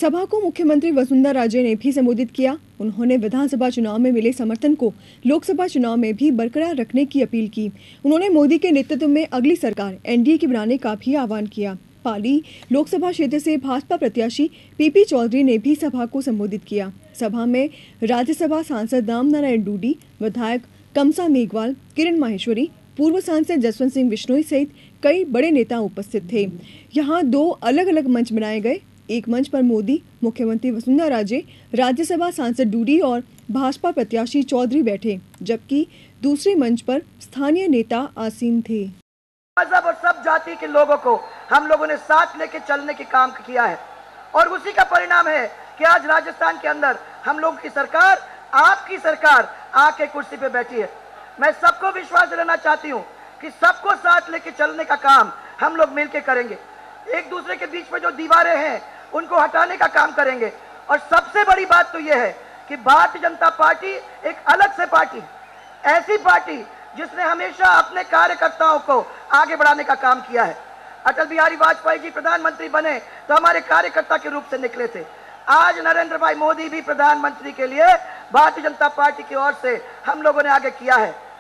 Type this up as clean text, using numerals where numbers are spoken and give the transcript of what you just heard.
सभा को मुख्यमंत्री वसुंधरा राजे ने भी संबोधित किया। उन्होंने विधानसभा चुनाव में मिले समर्थन को लोकसभा चुनाव में भी बरकरार रखने की अपील की। उन्होंने मोदी के नेतृत्व में अगली सरकार एनडीए की बनाने का भी आह्वान किया। पाली लोकसभा क्षेत्र से भाजपा प्रत्याशी पीपी चौधरी ने भी सभा को संबोधित किया। सभा में राज्यसभा सांसद रामनारायण डूडी, विधायक कमसा मेघवाल, किरण माहेश्वरी, पूर्व सांसद जसवंत सिंह बिश्नोई सहित कई बड़े नेता उपस्थित थे। यहाँ दो अलग अलग मंच बनाए गए। एक मंच पर मोदी, मुख्यमंत्री वसुंधरा राजे, राज्यसभा सांसद डूडी और भाजपा प्रत्याशी चौधरी बैठे, जबकि दूसरे मंच पर स्थानीय नेता आसीन थे। मजहब और सब जाति के लोगों को हम लोगों ने साथ लेके चलने की काम किया है और उसी का परिणाम है कि आज राजस्थान के अंदर हम लोगों की सरकार, आपकी सरकार आके कुर्सी पे बैठी है। मैं सबको विश्वास दिलाना चाहती हूँ कि सबको साथ लेके चलने का काम हम लोग मिलके करेंगे। एक दूसरे के बीच में जो दीवारें हैं उनको हटाने का काम करेंगे। और सबसे बड़ी बात तो यह है कि भारतीय जनता पार्टी एक अलग से पार्टी, ऐसी पार्टी जिसने हमेशा अपने कार्यकर्ताओं को आगे बढ़ाने का काम किया है। अटल बिहारी वाजपेयी जी प्रधानमंत्री बने तो हमारे कार्यकर्ता के रूप से निकले थे। आज नरेंद्र भाई मोदी भी प्रधानमंत्री के लिए भारतीय जनता पार्टी की ओर से हम लोगों ने आगे किया है।